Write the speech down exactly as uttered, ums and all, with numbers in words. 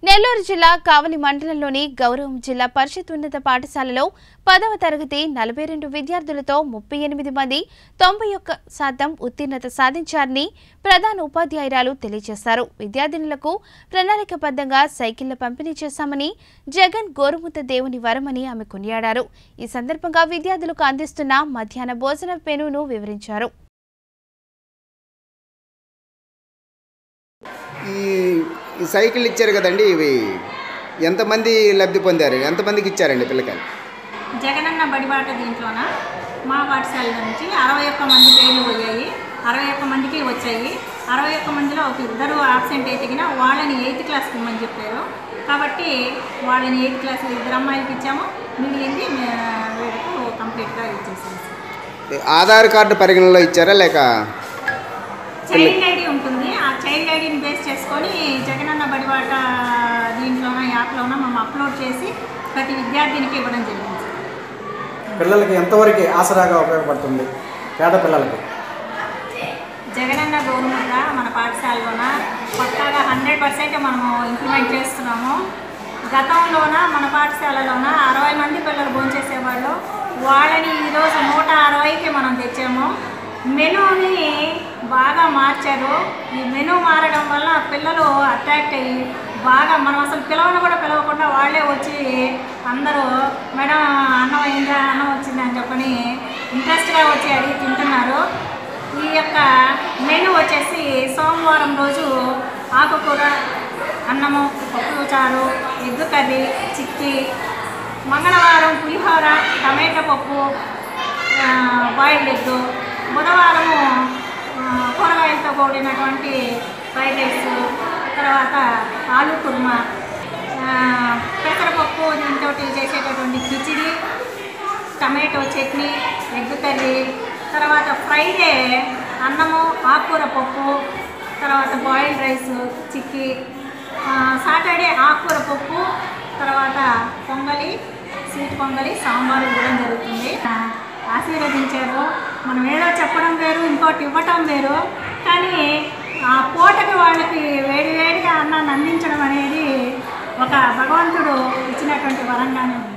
నెల్లూరు జిల్లా కావలి మండలంలోని గౌరవం జిల్లా పరిషత్ ఉన్నత పాఠశాలలో పదవ తరగతి నలభై రెండు విద్యార్థులతో ముప్పై ఎనిమిది మంది తొంభై ఒక్క శాతం ఉత్తీర్ణత సాధించారని ప్రధాన ఉపాధ్యాయురాలు తెలియజేశారు. విద్యార్థినులకు ప్రణాళికబద్ధంగా సైకిళ్ల పంపిణీ చేశామని, జగన్ గోరుముద్ద దేవుని వరమని ఆమె కొనియాడారు. ఈ సందర్భంగా విద్యార్థులకు అందిస్తున్న మధ్యాహ్న భోజన మెనూను వివరించారు. ఈ సైకిల్ ఇచ్చారు కదండి, ఇవి ఎంతమంది లబ్ధి పొందారు, ఎంతమందికి ఇచ్చారండి పిల్లకాయలు? జగనన్న బడిబాట దీంట్లోన మా పాఠశాల నుంచి అరవై ఒక్క మంది పేర్లు పోయాయి. అరవై ఒక్క మందికి వచ్చాయి. అరవై ఒక్క మందిలో ఒక ఇద్దరు ఆబ్సెంట్ అయితే వాళ్ళని ఎయిత్ క్లాస్కి ఇమ్మని చెప్పారు. కాబట్టి వాళ్ళని ఎయిత్ క్లాస్ ఇద్దరు అమ్మాయిలకి ఇచ్చాము, మిగిలింది వీళ్ళకు కంప్లీట్గా ఇచ్చేసాము. ఆధార్ కార్డు పరిగణనలో ఇచ్చారా లేక చైల్డ్ ఐడి ఉంటుంది. ఆ చైల్డ్ ఐడిని బేస్ చేసుకొని జగనన్న బడిబాట దీంట్లోన యాప్లోన మనం అప్లోడ్ చేసి ప్రతి విద్యార్థినికి ఇవ్వడం జరిగింది. పిల్లలకి ఎంతవరకు ఆసరాగా ఉపయోగపడుతుంది పేద పిల్లలకి? జగనన్న గోరుముద్ద మన పాఠశాలలోన పక్కాగా హండ్రెడ్ పర్సెంట్ మనము ఇంప్లిమెంట్ చేస్తున్నాము. గతంలోన మన పాఠశాలలోన అరవై మంది పిల్లలు భోంచేసేవాళ్ళు, వాళ్ళని ఈరోజు నూట అరవైకి మనం తెచ్చాము. మెనూని బాగా మార్చారు. ఈ మెనూ మారడం వల్ల పిల్లలు అట్రాక్ట్ అయ్యి బాగా మనం అసలు పిలవను కూడా పిలవకుండా వాళ్ళే వచ్చి అందరూ మేడం అన్నం అయిందా, అన్నం వచ్చిందా అని చెప్పని ఇంట్రెస్ట్గా వచ్చి అడిగి తింటున్నారు. ఈ యొక్క మెనూ వచ్చేసి సోమవారం రోజు ఆకుకూర అన్నము, పప్పు చారు, ఎగ్గు కర్రీ, చిక్కీ, మంగళవారం పులిహోర, టమాటా పప్పు, బాయిల్డ్ ఎగ్గు, బుధవారము కూరగాయలతో కూడినటువంటి ఫ్రైడ్ రైస్, తర్వాత ఆలు కుర్మా, పెసరపప్పు దీంతో చేసేటటువంటి khichdi, tomato chutney, egg curry, తర్వాత ఫ్రైడే అన్నము, ఆకుకూర పప్పు, తర్వాత బాయిల్డ్ రైస్, చిక్కీ, సాటర్డే ఆకుకూర పప్పు, తర్వాత పొంగలి, స్వీట్ పొంగలి, సాంబారు ఇవ్వడం జరుగుతుంది. ఆశీర్వదించారు. మనం ఏదో చెప్పడం వేరు, ఇంకోటి ఇవ్వటం వేరు, కానీ ఆ పూటకి వాళ్ళకి వేడి వేడిగా అన్నాన్ని అందించడం అనేది ఒక భగవంతుడు ఇచ్చినటువంటి వరంగానే ఉంది.